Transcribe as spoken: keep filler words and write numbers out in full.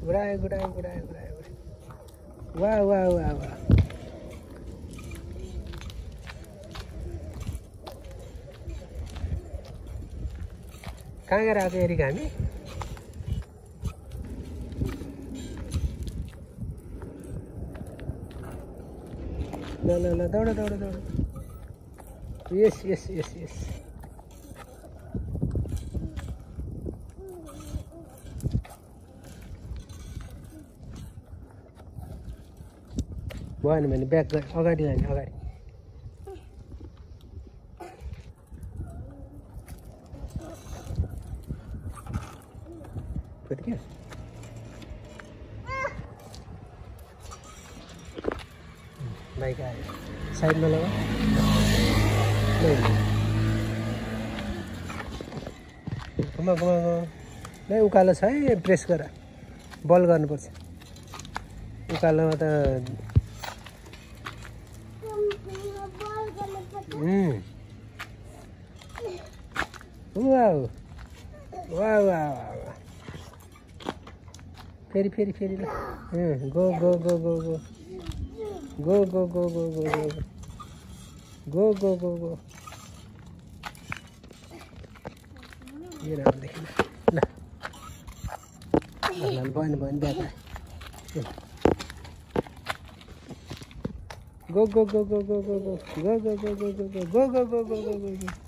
गुड़ाए गुड़ाए गुड़ाए गुड़ाए वाह वाह वाह वाह कहाँ गएर आएको एरिका हामी ल ल ल दौड दौड दौड यस यस यस यस भएन भने ब्याक अगाडि लाने अगाडि कति क्या बाइक आयो साइडमा लगा घुमा घुमा नै उकालो छ है प्रेस गर बल गर्नुपर्छ उकालोमा त वाउ वाउ वाउ फेरि फेरि फेरि ल go go go go go go go go go go go go go go ये राम देखिन ल ल भएन भएन back go go go go go go go go go go go go go go go go go